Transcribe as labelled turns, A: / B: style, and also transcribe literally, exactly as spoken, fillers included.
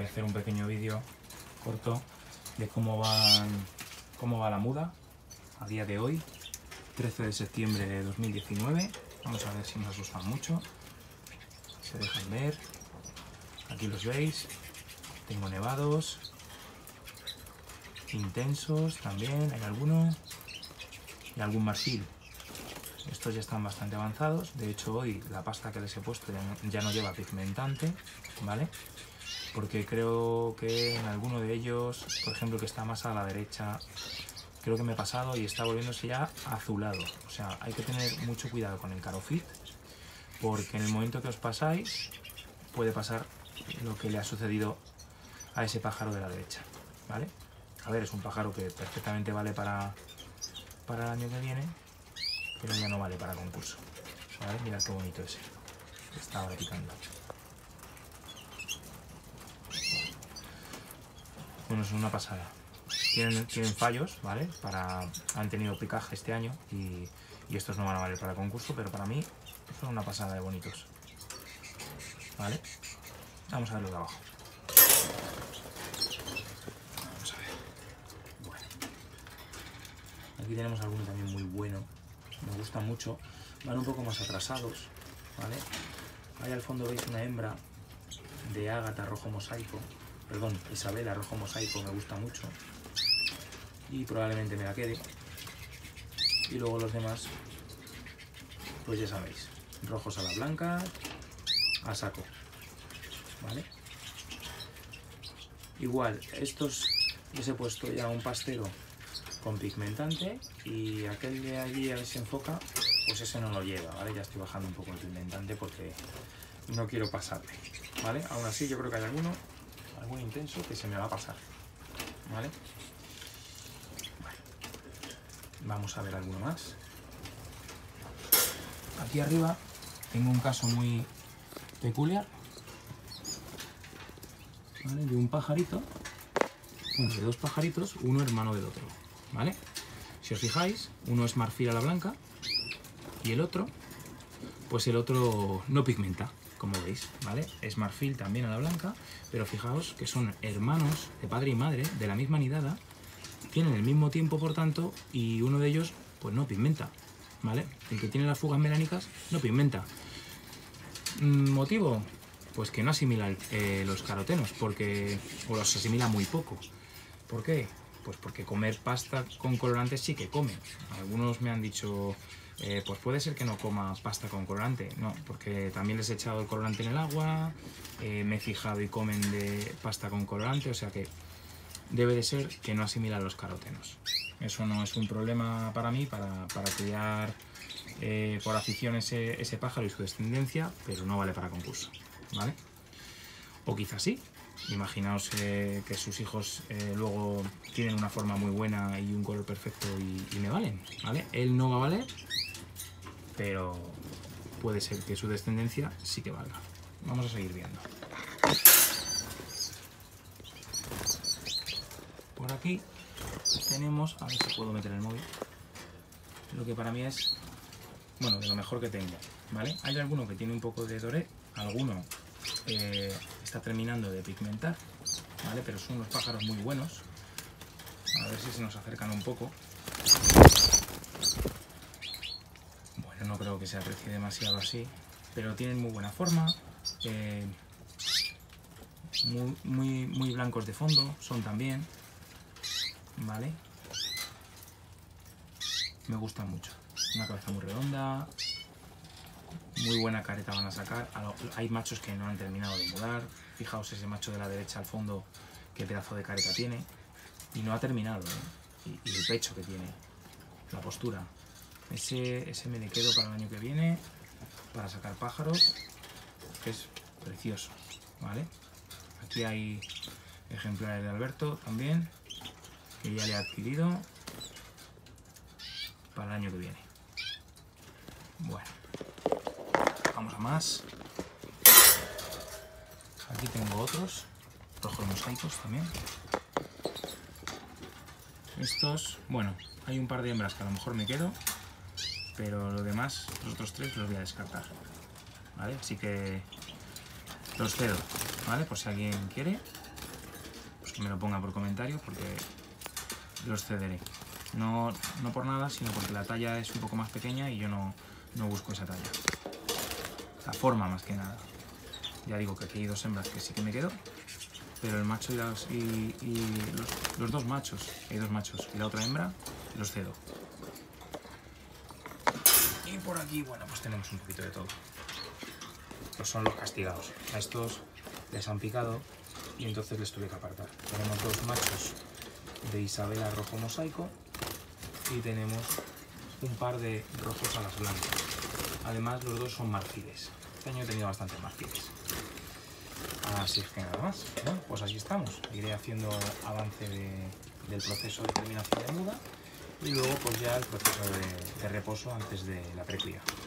A: voy a hacer un pequeño vídeo corto de cómo van, cómo va la muda a día de hoy, trece de septiembre de dos mil diecinueve. Vamos a ver si nos asustan mucho. Se dejan ver. Aquí los veis. Tengo nevados intensos también, hay alguno, y algún marfil. Estos ya están bastante avanzados. De hecho, hoy la pasta que les he puesto ya no, ya no lleva pigmentante, ¿vale? Porque creo que en alguno de ellos, por ejemplo, que está más a la derecha, creo que me he pasado y está volviéndose ya azulado. O sea, hay que tener mucho cuidado con el Carofit, porque en el momento que os pasáis puede pasar lo que le ha sucedido a ese pájaro de la derecha, ¿vale? A ver, es un pájaro que perfectamente vale para, para el año que viene, pero ya no vale para concurso, ¿vale? Mirad qué bonito ese, está ahora picando. Bueno, es una pasada. Tienen, tienen fallos, ¿vale? Para, han tenido picaje este año y, y estos no van a valer para concurso, pero para mí son una pasada de bonitos, ¿vale? Vamos a ver los de abajo. Vamos a ver. Bueno. Aquí tenemos alguno también muy bueno. Me gusta mucho. Van un poco más atrasados, ¿vale? Ahí al fondo veis una hembra de Ágata rojo mosaico. Perdón, Isabela rojo mosaico, me gusta mucho. Y probablemente me la quede. Y luego los demás, pues ya sabéis. Rojos a la blanca, a saco. ¿Vale? Igual, estos les he puesto ya un pastero con pigmentante y aquel de allí, a ver si se enfoca, pues ese no lo lleva, ¿vale? Ya estoy bajando un poco el pigmentante porque no quiero pasarle, ¿vale? Aún así yo creo que hay alguno, algún intenso que se me va a pasar, ¿vale? Vale. Vamos a ver alguno más. Aquí arriba tengo un caso muy peculiar, ¿vale? De un pajarito, bueno, de dos pajaritos, uno hermano del otro, ¿vale? Si os fijáis, uno es marfil a la blanca y el otro, pues el otro no pigmenta, como veis, ¿vale? Es marfil también a la blanca, pero fijaos que son hermanos de padre y madre, de la misma nidada, tienen el mismo tiempo, por tanto, y uno de ellos, pues no pigmenta, ¿vale? El que tiene las fugas melánicas no pigmenta. ¿Motivo? Pues que no asimila eh, los carotenos, porque, o los asimila muy poco. ¿Por qué? Pues porque comer pasta con colorante sí que come. Algunos me han dicho, eh, pues puede ser que no coma pasta con colorante. No, porque también les he echado el colorante en el agua, eh, me he fijado y comen de pasta con colorante, o sea que debe de ser que no asimila los carotenos. Eso no es un problema para mí, para, para criar eh, por afición ese, ese pájaro y su descendencia, pero no vale para concurso, ¿vale? O quizás sí. Imaginaos eh, que sus hijos eh, luego tienen una forma muy buena y un color perfecto y, y me valen, ¿vale? Él no va a valer, pero puede ser que su descendencia sí que valga. Vamos a seguir viendo. Por aquí tenemos, a ver si puedo meter el móvil, lo que para mí es, bueno, de lo mejor que tengo, ¿vale? Hay alguno que tiene un poco de doré, alguno eh, está terminando de pigmentar, ¿vale? Pero son unos pájaros muy buenos. A ver si se nos acercan un poco. Bueno, no creo que se aprecie demasiado así, pero tienen muy buena forma, eh, muy, muy, muy blancos de fondo son también, ¿vale? Me gustan mucho. Una cabeza muy redonda, muy buena careta van a sacar. Hay machos que no han terminado de mudar. Fijaos ese macho de la derecha al fondo, qué pedazo de careta tiene. Y no ha terminado, ¿eh? Y, y el pecho que tiene, la postura. Ese, ese me le quedo para el año que viene, para sacar pájaros, que es precioso, ¿vale? Aquí hay ejemplares de Alberto también, que ya le he adquirido para el año que viene. Bueno, vamos a más. Aquí tengo otros, rojos mosaicos también. Estos, bueno, hay un par de hembras que a lo mejor me quedo, pero lo demás, los otros tres los voy a descartar, ¿vale? Así que los cedo, ¿vale? Por si alguien quiere, pues que me lo ponga por comentario porque los cederé. No, no por nada, sino porque la talla es un poco más pequeña y yo no, no busco esa talla. La forma más que nada. Ya digo que aquí hay dos hembras que sí que me quedo, pero el macho y, las, y, y los, los dos machos, hay dos machos y la otra hembra, los cedo. Y por aquí, bueno, pues tenemos un poquito de todo. Pues son los castigados. A estos les han picado y entonces les tuve que apartar. Tenemos dos machos de Isabela rojo mosaico y tenemos un par de rojos alas blancas. Además, los dos son marfiles. Este año he tenido bastantes marfiles. Así es que nada más. Bueno, pues así estamos. Iré haciendo avance de, del proceso de terminación de muda y luego pues ya el proceso de, de reposo antes de la precría.